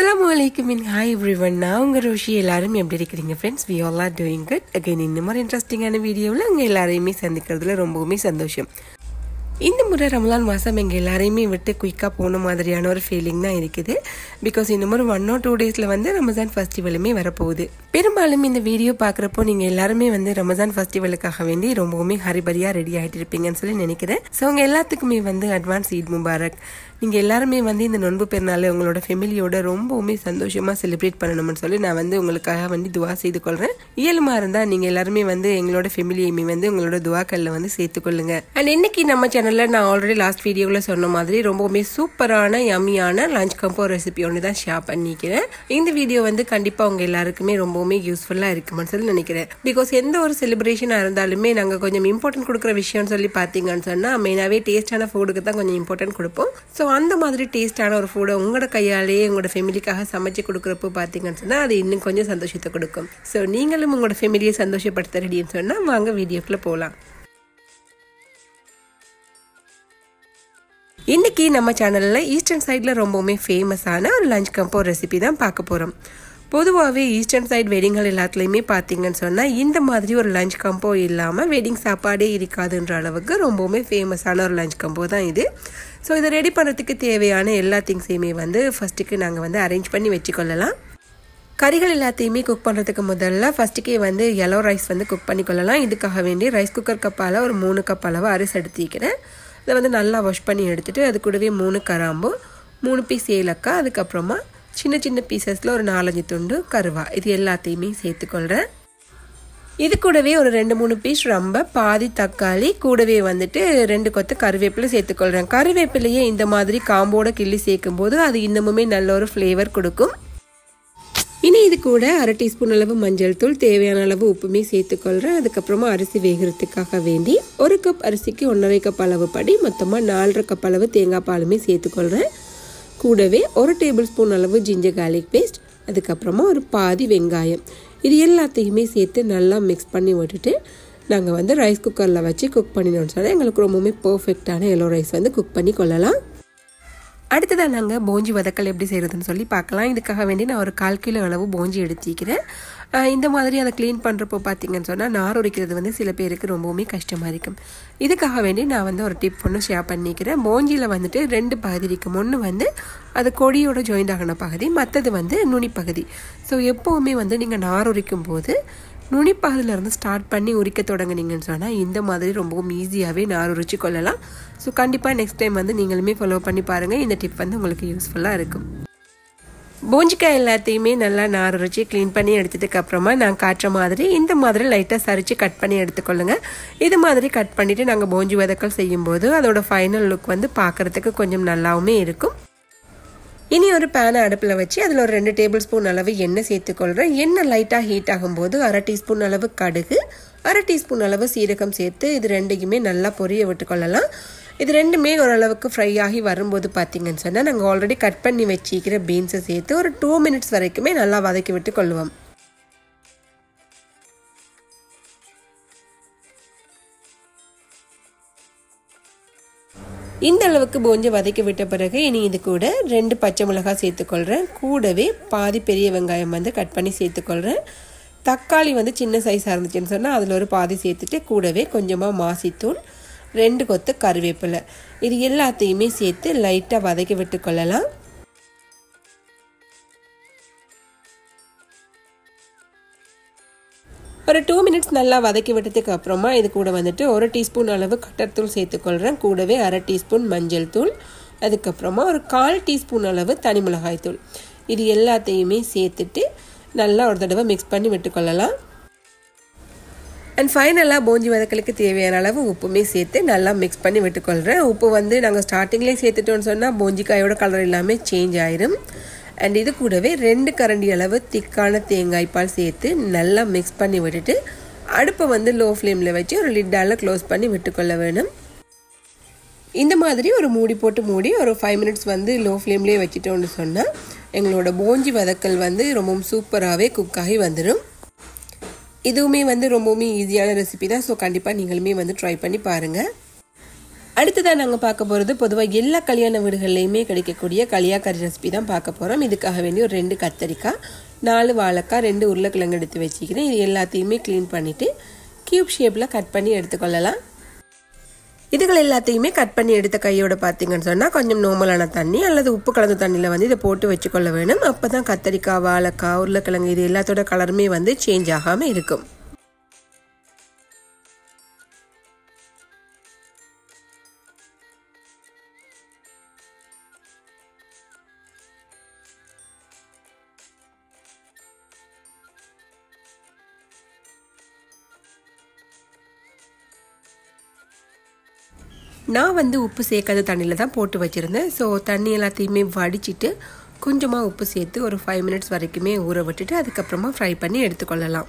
Assalamualaikum and hi everyone. Now unga Roshi ellarum eppadi irukkinga friends? We all are doing good. Again இன்னும் interesting ஆன வீடியோல உங்க எல்லாரையுமே சந்திக்கிறதுல ரொம்பவே சந்தோஷம். இந்த முறை ரமலான் மாசம் எங்க எல்லாரையுமே விட்டு குயிக்கா போன மாதிரியான ஒரு ஃபீலிங் தான் இருக்குது. பிகாஸ் இந்த முறை 1 or 2 டேஸ்ல வந்து ரமஜான் ஃபெஸ்டிவலுமே வரப்போகுது. பெரும்பாலும் இந்த வீடியோ பார்க்குறப்போ நீங்க எல்லாருமே வந்து ரமஜான் ஃபெஸ்டிவலுக்காக வேண்டி ரொம்பவுமே ஹரிபரியா ரெடி ஆகிட்டு இருப்பீங்கன்னு சொல்லி நினைக்கிறேன். ஸோ உங்க எல்லாத்துக்குமே வந்து அட்வான்ஸ் ஈத் முபாரக். நீங்கள் எல்லாருமே வந்து இந்த நோன்பு பெருநாளை உங்களோட ஃபேமிலியோட ரொம்பவுமே சந்தோஷமாக செலிப்ரேட் பண்ணணும்னு சொல்லி நான் வந்து உங்களுக்காக வந்து துவா செய்து கொள்கிறேன். இயலுமா இருந்தால் நீங்கள் எல்லாருமே வந்து எங்களோட ஃபேமிலியுமே வந்து உங்களோட துவாக்களில் வந்து சேர்த்துக்கொள்ளுங்க. அண்ட் இன்னைக்கு நம்ம சேனலில் நான் ஆல்ரெடி லாஸ்ட் வீடியோவில் சொன்ன மாதிரி ரொம்பவுமே சூப்பரான யம்மியான லஞ்ச் கம்போ ரெசிபி ஒன்று தான் ஷேர் பண்ணிக்கிறேன். இந்த வீடியோ வந்து கண்டிப்பாக உங்கள் எல்லாருக்குமே ரொம்பவுமே யூஸ்ஃபுல்லாக இருக்குமென்னு சொல்லி நினைக்கிறேன். பிகாஸ் எந்த ஒரு செலிப்ரேஷனாக இருந்தாலுமே நாங்கள் கொஞ்சம் இம்பார்ட்டன்ட் கொடுக்குற விஷயம்னு சொல்லி பார்த்தீங்கன்னு சொன்னால் மெயினாகவே டேஸ்டான ஃபுட்டுக்கு தான் கொஞ்சம் இம்பார்ட்டன்ட் கொடுப்போம். ஸோ அந்த மாதிரி டேஸ்டான ஒரு ஃபுட்டை உங்களோட கையாலேயே உங்களோட ஃபேமிலிக்காக சமைச்சு கொடுக்குறப்போ பார்த்தீங்கன்னு சொன்னால் அது இன்னும் கொஞ்சம் சந்தோஷத்தை கொடுக்கும். ஸோ நீங்களும் உங்களோட ஃபேமிலியை சந்தோஷப்படுத்த ரெடின்னு சொன்னால் வாங்க வீடியோக்குள்ளே போகலாம். இன்னைக்கு நம்ம சேனலில் ஈஸ்டர்ன் சைடில் ரொம்பவுமே ஃபேமஸான ஒரு லஞ்ச் கம்போ ரெசிபி தான் பார்க்க போகிறோம். பொதுவாகவே ஈஸ்டர்ன் சைட் வெட்டிங்கள் எல்லாத்துலேயுமே பார்த்தீங்கன்னு சொன்னால் இந்த மாதிரி ஒரு லஞ்ச் கம்போ இல்லாமல் வெட்டிங் சாப்பாடே இருக்காதுன்ற அளவுக்கு ரொம்பவுமே ஃபேமஸான ஒரு லஞ்ச் கம்போ தான் இது. ஸோ இதை ரெடி பண்ணுறதுக்கு தேவையான எல்லா திங்ஸையுமே வந்து ஃபஸ்ட்டுக்கு நாங்கள் வந்து அரேஞ்ச் பண்ணி வச்சுக்கொள்ளலாம். கறிகள் எல்லாத்தையுமே குக் பண்ணுறதுக்கு முதல்ல ஃபஸ்ட்டுக்கே வந்து yellow ரைஸ் வந்து குக் பண்ணிக்கொள்ளலாம். இதுக்காக வேண்டி ரைஸ் குக்கர் கப்பால் ஒரு 3 கப் அளவு அரிசி எடுத்துக்கிறேன். அதை வந்து நல்லா வாஷ் பண்ணி எடுத்துகிட்டு அது கூடவே 3 கிராம்பு, 3 பீஸ் ஏலக்காய், அதுக்கப்புறமா சின்ன சின்ன பீசஸில் ஒரு 4-5 துண்டு கருவா, இது எல்லாத்தையுமே சேர்த்துக்கொள்கிறேன். இது கூடவே ஒரு 2-3 பீஸ் ரொம்ப, பாதி தக்காளி, கூடவே வந்துட்டு 2 கொத்து கருவேப்பிலை சேர்த்துக்கொள்கிறேன். கருவேப்பிலையே இந்த மாதிரி காம்போட கிள்ளி சேர்க்கும் போது அது இன்னமுமே நல்ல ஒரு ஃப்ளேவர் கொடுக்கும். இனி இது கூட 1/2 டீஸ்பூன் அளவு மஞ்சள் தூள், தேவையான அளவு உப்புமே சேர்த்துக்கொள்கிறேன். அதுக்கப்புறமா அரிசி வேகிறதுக்காக வேண்டி 1 கப் அரிசிக்கு 1.5 கப் அளவு படி மொத்தமாக 4.5 கப் அளவு தேங்காய் பாலுமே சேர்த்துக்கொள்கிறேன். கூடவே 1 டேபிள் ஸ்பூன் அளவு ஜிஞ்சர் கார்லிக் பேஸ்ட், அதுக்கப்புறமா ஒரு பாதி வெங்காயம், இது எல்லாத்தையுமே சேர்த்து நல்லா மிக்ஸ் பண்ணி விட்டுட்டு நாங்கள் வந்து ரைஸ் குக்கரில் வச்சு குக் பண்ணினோம்னு சொன்னால் எங்களுக்கு ரொம்பவுமே பர்ஃபெக்டான yellow ரைஸ் வந்து குக் பண்ணி கொள்ளலாம். அடுத்ததாக நாங்கள் போஞ்சி வதக்கல் எப்படி செய்கிறதுன்னு சொல்லி பார்க்கலாம். இதுக்காக வேண்டி நான் ஒரு 1/4 கிலோ அளவு போஞ்சி எடுத்துக்கிறேன். இந்த மாதிரி அதை க்ளீன் பண்ணுறப்போ பார்த்தீங்கன்னு சொன்னால் நார் உரிக்கிறது வந்து சில பேருக்கு ரொம்பவுமே கஷ்டமாக இருக்கும். இதுக்காக வேண்டி நான் வந்து ஒரு டிப் ஒன்று ஷேர் பண்ணிக்கிறேன். போஞ்சியில் வந்துட்டு 2 பகுதி இருக்கும். ஒன்று வந்து அது கொடியோட ஜாயிண்ட் ஆகின பகுதி, மற்றது வந்து நுனி பகுதி. ஸோ எப்போவுமே வந்து நீங்கள் நார் உரிக்கும் போது நுனிப்பகுதியிலேருந்து ஸ்டார்ட் பண்ணி உரிக்க தொடங்குனீங்கன்னு சொன்னால் இந்த மாதிரி ரொம்பவும் ஈஸியாகவே நார் உரிச்சு கொள்ளலாம். ஸோ கண்டிப்பாக நெக்ஸ்ட் டைம் வந்து நீங்களுமே ஃபாலோ பண்ணி பாருங்கள். இந்த டிப் வந்து உங்களுக்கு யூஸ்ஃபுல்லாக இருக்கும். போஞ்சிக்காய் எல்லாத்தையுமே நல்லா நார் உரிச்சு க்ளீன் பண்ணி எடுத்ததுக்கு அப்புறமா நான் காட்டுற மாதிரி இந்த மாதிரி லைட்டாக சரித்து கட் பண்ணி எடுத்துக்கொள்ளுங்க. இது மாதிரி கட் பண்ணிவிட்டு நாங்கள் போஞ்சி வதக்கல் செய்யும்போது அதோட ஃபைனல் லுக் வந்து பார்க்குறதுக்கு கொஞ்சம் நல்லாவுமே இருக்கும். இனி ஒரு பேனை அடுப்பில் வச்சு அதில் ஒரு 2 டேபிள் ஸ்பூன் அளவு எண்ணெய் சேர்த்துக்கொள்கிறேன். எண்ணெய் லைட்டாக ஹீட் ஆகும்போது 1/2 டீஸ்பூன் அளவு கடுகு, 1/2 டீஸ்பூன் அளவு சீரகம் சேர்த்து இது ரெண்டையுமே நல்லா பொரிய விட்டுக்கொள்ளலாம். இது ரெண்டுமே ஓரளவுக்கு ஃப்ரை ஆகி வரும்போது பார்த்தீங்கன்னு சொன்னால் நாங்கள் ஆல்ரெடி கட் பண்ணி வச்சிக்கிற பீன்ஸை சேர்த்து ஒரு 2 மினிட்ஸ் வரைக்குமே நல்லா வதக்கி விட்டு கொள்ளுவோம். இந்த அளவுக்கு போஞ்சி வதக்கி விட்ட பிறகு இனி இது கூட 2 பச்சை மிளகாய் சேர்த்துக்கொள்கிறேன். கூடவே பாதி பெரிய வெங்காயம் வந்து கட் பண்ணி சேர்த்துக்கொள்கிறேன். தக்காளி வந்து சின்ன சைஸாக இருந்துச்சுன்னு சொன்னால் அதில் ஒரு பாதி சேர்த்துட்டு கூடவே கொஞ்சமாக மாசித்தூள், 2 கொத்து கருவேப்பிலை, இது எல்லாத்தையுமே சேர்த்து லைட்டாக வதக்கி விட்டு கொள்ளலாம். ஒரு 2 மினிட்ஸ் நல்லா வதக்கி விட்டதுக்கு அப்புறமா இது கூட வந்துட்டு 1 டீஸ்பூன் அளவு கட்டர்த்தூள் சேர்த்துக்கொள்கிறேன். கூடவே 1/2 டீஸ்பூன் மஞ்சள் தூள், அதுக்கப்புறமா ஒரு 1/4 டீஸ்பூன் அளவு தனி மிளகாய் தூள், இது எல்லாத்தையுமே சேர்த்துட்டு நல்லா ஒரு தடவை மிக்ஸ் பண்ணி விட்டுக்கொள்ளலாம். அண்ட் ஃபைனலாக போஞ்சி வதக்கலுக்கு தேவையான அளவு உப்புமே சேர்த்து நல்லா மிக்ஸ் பண்ணி விட்டுக்கொள்கிறேன். உப்பு வந்து நாங்கள் ஸ்டார்டிங்லேயே சேர்த்துட்டோன்னு சொன்னால் போஞ்சிக்காயோட கலர் எல்லாமே சேஞ்ச் ஆயிரும். அண்ட் இது கூடவே 2 கரண்டி அளவு திக்கான தேங்காய் பால் சேர்த்து நல்லா மிக்ஸ் பண்ணி விட்டுட்டு அடுப்பை வந்து லோ ஃப்ளேமில் வச்சு ஒரு லிட்டால் க்ளோஸ் பண்ணி விட்டுக்கொள்ள வேணும். இந்த மாதிரி ஒரு மூடி போட்டு மூடி ஒரு 5 மினிட்ஸ் வந்து லோ ஃப்ளேம்லேயே வச்சுட்டோன்னு சொன்னால் எங்களோட போஞ்சி வதக்கல் வந்து ரொம்பவும் சூப்பராகவே குக் ஆகி வந்துடும். இதுவுமே வந்து ரொம்பவுமே ஈஸியான ரெசிபி தான். ஸோ கண்டிப்பாக நீங்களுமே வந்து ட்ரை பண்ணி பாருங்கள். அடுத்ததான் நாங்கள் பார்க்க போகிறது பொதுவாக எல்லா கல்யாண வீடுகள்லையுமே கிடைக்கக்கூடிய களியாக்கறி ரெசிபி தான் பார்க்க போகிறோம். இதுக்காக வேண்டி ஒரு 2 கத்தரிக்காய், 4 வாழைக்காய், 2 உருளைக்கிழங்கு எடுத்து வச்சுக்கிறேன். இது எல்லாத்தையுமே க்ளீன் பண்ணிவிட்டு கியூப் ஷேப்பில் கட் பண்ணி எடுத்துக்கொள்ளலாம். இதுகள் எல்லாத்தையுமே கட் பண்ணி எடுத்த கையோட பார்த்தீங்கன்னு சொன்னால் கொஞ்சம் நார்மலான தண்ணி அல்லது உப்பு கலந்த தண்ணியில் வந்து இதை போட்டு வச்சுக்கொள்ள வேணும். அப்போ தான் கத்தரிக்காய், வாழைக்காய், உருளைக்கிழங்கு இது எல்லாத்தோட கலருமே வந்து சேஞ்ச் ஆகாமல் இருக்கும். நான் வந்து உப்பு சேர்க்காத தண்ணியில் தான் போட்டு வச்சுருந்தேன். ஸோ தண்ணி எல்லாத்தையுமே வடிச்சிட்டு கொஞ்சமாக உப்பு சேர்த்து ஒரு 5 மினிட்ஸ் வரைக்குமே ஊற விட்டுட்டு அதுக்கப்புறமா ஃப்ரை பண்ணி எடுத்துக்கொள்ளலாம்.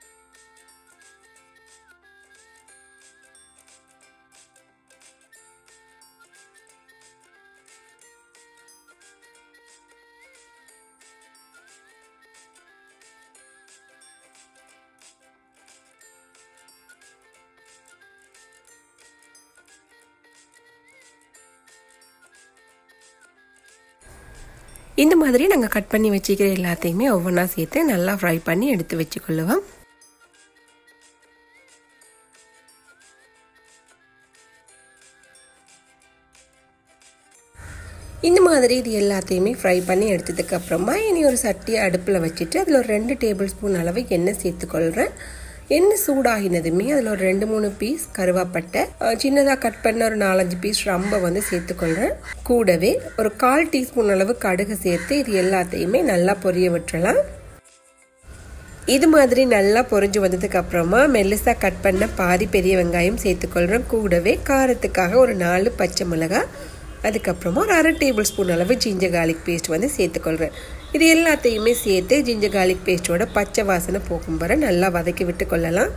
இந்த மாதிரி நாங்கள் கட் பண்ணி வச்சுக்கிற எல்லாத்தையுமே ஒவ்வொன்றா சேர்த்து நல்லா ஃப்ரை பண்ணி எடுத்து வச்சுக்கொள்ளுவோம். இந்த மாதிரி இது எல்லாத்தையுமே ஃப்ரை பண்ணி எடுத்ததுக்கு அப்புறமா இனி ஒரு சட்டியை அடுப்பில் வச்சுட்டு அதில் ஒரு 2 டேபிள் ஸ்பூன் அளவு எண்ணெய் சேர்த்துக்கொள்கிறேன். எண்ணெய் சூடாகினதுமே அதில் ஒரு 2-3 பீஸ் கருவாப்பட்டை, சின்னதாக கட் பண்ண ஒரு 4-5 பீஸ் ரம்பை வந்து சேர்த்துக்கொள்கிறேன். கூடவே ஒரு 1/4 டீஸ்பூன் அளவு கடுகு சேர்த்து இது எல்லாத்தையுமே நல்லா பொரிய விட்டுறலாம். இது மாதிரி நல்லா பொரிஞ்சு வந்ததுக்கு அப்புறமா மெல்லிசா கட் பண்ண பாதி பெரிய வெங்காயம் சேர்த்துக்கொள்கிறேன். கூடவே காரத்துக்காக ஒரு 4 பச்சை மிளகாய், அதுக்கப்புறமா ஒரு 1/2 டேபிள் ஸ்பூன் அளவு ஜிஞ்சர் கார்லிக் பேஸ்ட் வந்து சேர்த்துக்கொள்கிறேன். இது எல்லாத்தையுமே சேர்த்து ஜிஞ்சர் கார்லிக் பேஸ்ட்டோட பச்சை வாசனை போகும் வரை நல்லா வதக்கி விட்டு கொள்ளலாம்.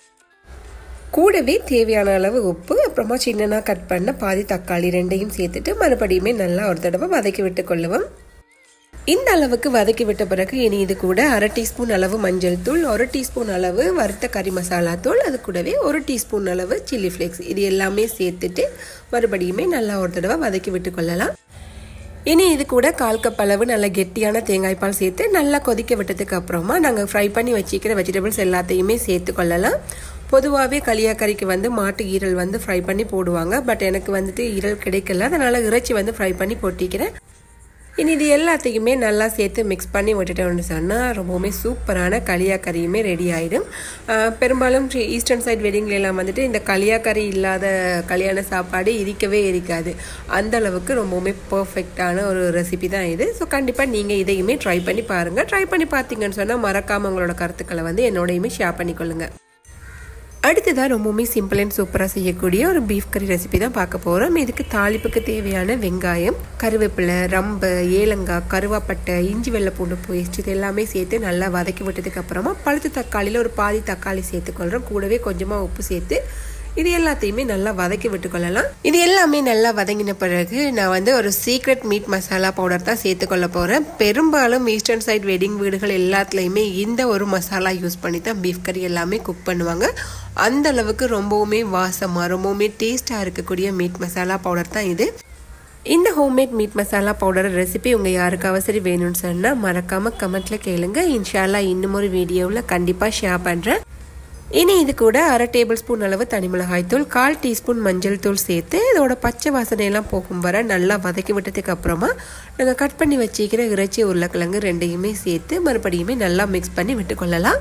கூடவே தேவையான அளவு உப்பு, அப்புறமா சின்னதாக கட் பண்ண பாதி தக்காளி 2ஐயும் சேர்த்துட்டு மறுபடியுமே நல்லா ஒரு தடவை வதக்கி விட்டு கொள்ளுவோம். இந்த அளவுக்கு வதக்கி விட்ட பிறகு இனி இது கூட 1/2 டீஸ்பூன் அளவு மஞ்சள் தூள், 1 டீஸ்பூன் அளவு வறுத்த கறி மசாலா தூள், அது கூடவே 1 டீஸ்பூன் அளவு சில்லி ஃப்ளேக்ஸ் இது எல்லாமே சேர்த்துட்டு மறுபடியுமே நல்லா ஒரு தடவை வதக்கி விட்டு கொள்ளலாம். இனி இது கூட 1/4 கப் அளவு நல்ல கெட்டியான தேங்காய் பால் சேர்த்து நல்லா கொதிக்க விட்டதுக்கு அப்புறமா நாங்கள் ஃப்ரை பண்ணி வச்சுக்கிற வெஜிடபிள்ஸ் எல்லாத்தையுமே சேர்த்து கொள்ளலாம். பொதுவாகவே களியாக்கறிக்கு வந்து மாட்டு ஈரல் வந்து ஃப்ரை பண்ணி போடுவாங்க. பட் எனக்கு வந்துட்டு ஈரல் கிடைக்கல, அதனால இறைச்சி வந்து ஃப்ரை பண்ணி போட்டிக்கிறேன். இனி இது எல்லாத்தையுமே நல்லா சேர்த்து மிக்ஸ் பண்ணி விட்டுட்டோம்னு சொன்னால் ரொம்பவுமே சூப்பரான களியாக்கறியுமே ரெடி ஆகிடும். பெரும்பாலும் ஈஸ்டர்ன் சைட் வெட்டிங்லாம் வந்துட்டு இந்த களியாக்கறி இல்லாத கல்யாண சாப்பாடு இருக்காது. அந்த அளவுக்கு ரொம்பவுமே பர்ஃபெக்டான ஒரு ரெசிபி தான் இது. ஸோ கண்டிப்பாக நீங்கள் இதையுமே ட்ரை பண்ணி பாருங்கள். ட்ரை பண்ணி பார்த்தீங்கன்னு சொன்னால் மறக்காமல் உங்களோட கருத்துக்களை வந்து என்னோடையுமே ஷேர் பண்ணிக்கொள்ளுங்கள். அடுத்ததாக ரொம்பவுமே சிம்பிள் அண்ட் சூப்பராக செய்யக்கூடிய ஒரு பீஃப் கறி ரெசிபி தான் பார்க்க போகிறோம். இதுக்கு தாளிப்புக்கு தேவையான வெங்காயம், கருவேப்பிலை, ரம்பு, ஏலங்காய், கருவாப்பட்டை, இஞ்சி வெள்ளை பூண்டு பேஸ்ட் இது எல்லாமே சேர்த்து நல்லா வதக்கி விட்டதுக்கு அப்புறமா பழுத்த தக்காளியில் ஒரு பாதி தக்காளி சேர்த்துக்கொள்கிறோம். கூடவே கொஞ்சமாக உப்பு சேர்த்து இது எல்லாத்தையுமே நல்லா வதக்கி விட்டுக்கொள்ளலாம். இது எல்லாமே நல்லா வதங்கின பிறகு நான் வந்து ஒரு சீக்ரெட் மீட் மசாலா பவுடர் தான் சேர்த்துக்கொள்ள போகிறேன். பெரும்பாலும் ஈஸ்டர்ன் சைட் வெட்டிங் வீடுகள் எல்லாத்துலேயுமே இந்த ஒரு மசாலா யூஸ் பண்ணி தான் பீஃப் கறி எல்லாமே குக் பண்ணுவாங்க. அந்த அளவுக்கு ரொம்பவுமே வாசமாக ரொம்பவுமே டேஸ்ட்டாக இருக்கக்கூடிய மீட் மசாலா பவுடர் தான் இது. இந்த homemade meat masala powder recipe உங்கள் யாருக்காவது சரி வேணும்னு சொன்னால் மறக்காமல் கமெண்ட்டில் கேளுங்க. இன்ஷால்லா இன்னும் ஒரு வீடியோவில் கண்டிப்பாக ஷேர் பண்ணுறேன். இனி இது கூட 1/2 டேபிள் ஸ்பூன் அளவு தனி மிளகாய் தூள், 1/4 டீஸ்பூன் மஞ்சள் தூள் சேர்த்து இதோட பச்சை வாசனையெல்லாம் போகும் வர நல்லா வதக்கி விட்டதுக்கு அப்புறமா நாங்கள் கட் பண்ணி வச்சுக்கிற இறைச்சி, உருளைக்கிழங்கு 2ஐயுமே சேர்த்து மறுபடியுமே நல்லா மிக்ஸ் பண்ணி விட்டுக்கொள்ளலாம்.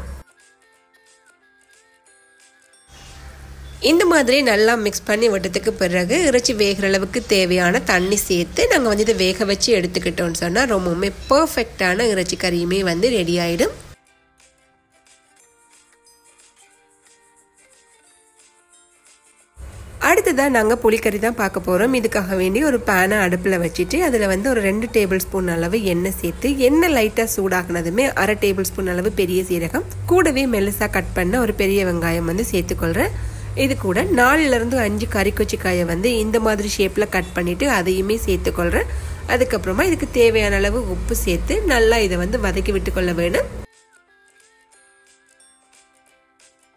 இந்த மாதிரி நல்லா மிக்ஸ் பண்ணி விட்டதுக்கு பிறகு இறைச்சி வேகிற அளவுக்கு தேவையான தண்ணி சேர்த்து நாங்கள் வந்து இதை வேக வச்சு எடுத்துக்கிட்டோம்னு சொன்னால் ரொம்பவுமே பர்ஃபெக்டான இறைச்சி கறியுமே வந்து ரெடி ஆகிடும். அடுத்ததாக நாங்கள் புளிக்கறி தான் பார்க்க போகிறோம். இதுக்காக வேண்டி ஒரு பேனை அடுப்பில் வச்சுட்டு அதில் வந்து ஒரு 2 டேபிள் ஸ்பூன் அளவு எண்ணெய் சேர்த்து எண்ணெய் லைட்டாக சூடாகினதுமே 1/2 டேபிள் ஸ்பூன் அளவு பெரிய சீரகம், கூடவே மெல்லிசாக கட் பண்ண ஒரு பெரிய வெங்காயம் வந்து சேர்த்துக்கொள்கிறேன். இது கூட 4லேருந்து 5 கறிக்கொச்சிக்காயை வந்து இந்த மாதிரி ஷேப்பில் கட் பண்ணிவிட்டு அதையுமே சேர்த்துக்கொள்கிறேன். அதுக்கப்புறமா இதுக்கு தேவையான அளவு உப்பு சேர்த்து நல்லா இதை வந்து வதக்கி விட்டுக்கொள்ள வேணும்.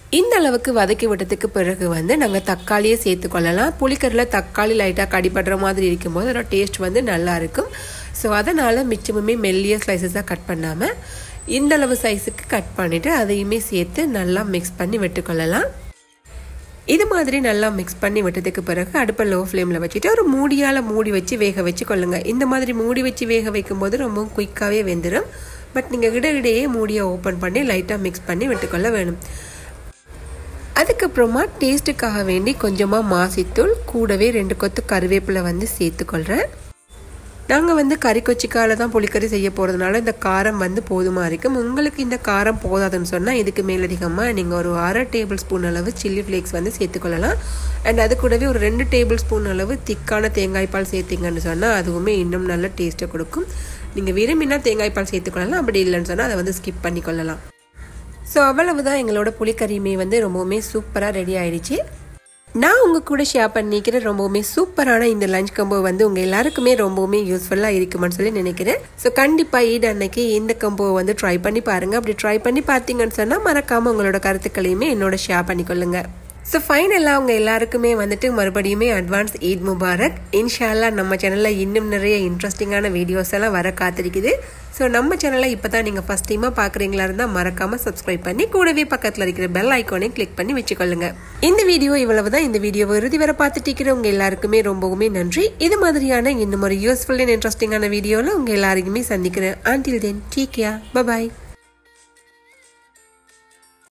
இந்த அளவுக்கு வதக்கி விட்டதுக்கு பிறகு வந்து நாங்கள் தக்காளியை சேர்த்துக்கொள்ளலாம். புளிக்கறியில் தக்காளி லைட்டாக கடிப்படுற மாதிரி இருக்கும்போது அதோட டேஸ்ட் வந்து நல்லா இருக்கும். ஸோ அதனால் மிச்சமுமே மெல்லிய ஸ்லைசஸாக கட் பண்ணாமல் இந்த அளவு சைஸுக்கு கட் பண்ணிவிட்டு அதையுமே சேர்த்து நல்லா மிக்ஸ் பண்ணி விட்டுக்கொள்ளலாம். இது மாதிரி நல்லா மிக்ஸ் பண்ணி விட்டதுக்கு பிறகு அடுப்பை லோ ஃப்ளேமில் வச்சுட்டு ஒரு மூடியால் மூடி வச்சு வேக வச்சு கொள்ளுங்கள். இந்த மாதிரி மூடி வச்சு வேக வைக்கும்போது ரொம்ப குயிக்காகவே வெந்துடும். பட் நீங்கள் இடையிடையே மூடியை ஓப்பன் பண்ணி லைட்டாக மிக்ஸ் பண்ணி விட்டுக்கொள்ள வேணும். அதுக்கப்புறமா டேஸ்ட்டுக்காக வேண்டி கொஞ்சமாக மாசித்தூள் கூடவே 2 கொத்து கருவேப்பிலை வந்து சேர்த்துக்கொள்கிறேன். நாங்கள் வந்து கறி கொச்சிக்கால தான் புளிக்கறி செய்ய போகிறதுனால இந்த காரம் வந்து போதுமாக இருக்கும். உங்களுக்கு இந்த காரம் போதாதுன்னு சொன்னால் இதுக்கு மேலதிகமாக நீங்கள் ஒரு 1/2 டேபிள் ஸ்பூன் அளவு சில்லி ஃப்ளேக்ஸ் வந்து சேர்த்துக்கொள்ளலாம். அண்ட் அது கூடவே ஒரு 2 டேபிள் ஸ்பூன் அளவு திக்கான தேங்காய் பால் சேர்த்திங்கன்னு சொன்னால் அதுவுமே இன்னும் நல்ல டேஸ்ட்டை கொடுக்கும். நீங்கள் விரும்பினா தேங்காய் பால் சேர்த்துக்கொள்ளலாம், அப்படி இல்லைன்னு சொன்னால் அதை வந்து ஸ்கிப் பண்ணிக்கொள்ளலாம். ஸோ அவ்வளவுதான், எங்களோட புளிக்கறியுமே வந்து ரொம்பவுமே சூப்பராக ரெடி ஆகிடுச்சு. நான் உங்கள் கூட ஷேர் பண்ணிக்கிற ரொம்பவுமே சூப்பரான இந்த லஞ்ச் கம்போ வந்து உங்கள் எல்லாருக்குமே ரொம்பவுமே யூஸ்ஃபுல்லாக இருக்குமென்னு சொல்லி நினைக்கிறேன். ஸோ கண்டிப்பாக ஈட் அன்னைக்கு இந்த கம்போவை வந்து ட்ரை பண்ணி பாருங்கள். அப்படி ட்ரை பண்ணி பார்த்தீங்கன்னு சொன்னால் மறக்காமல் உங்களோட கருத்துக்களையுமே என்னோட ஷேர் பண்ணிக்கொள்ளுங்க. ஸோ ஃபைனலாக அவங்க எல்லாருக்குமே வந்துட்டு மறுபடியுமே அட்வான்ஸ் ஈத் முபாரக். இன்ஷால்லா நம்ம சேனலில் இன்னும் நிறைய இன்ட்ரெஸ்டிங்கான வீடியோஸ் எல்லாம் வர காத்திருக்குது. ஸோ நம்ம சேனலை இப்போ தான் நீங்கள் ஃபஸ்ட் டைமாக பார்க்குறீங்களா இருந்தால் மறக்காமல் சப்ஸ்கிரைப் பண்ணி கூடவே பக்கத்தில் இருக்கிற பெல் ஐக்கானை கிளிக் பண்ணி வச்சுக்கொள்ளுங்க. இந்த வீடியோ இவ்வளவு தான். இந்த வீடியோவை இறுதி வரை பார்த்துட்டு இருக்கிறவங்க எல்லாருக்குமே ரொம்பவுமே நன்றி. இது மாதிரியான இன்னும் ஒரு யூஸ்ஃபுல் அண்ட் இன்ட்ரெஸ்டிங்கான வீடியோவில் உங்கள் எல்லாருக்குமே சந்திக்கிறேன். Until then, take care. Bye bye.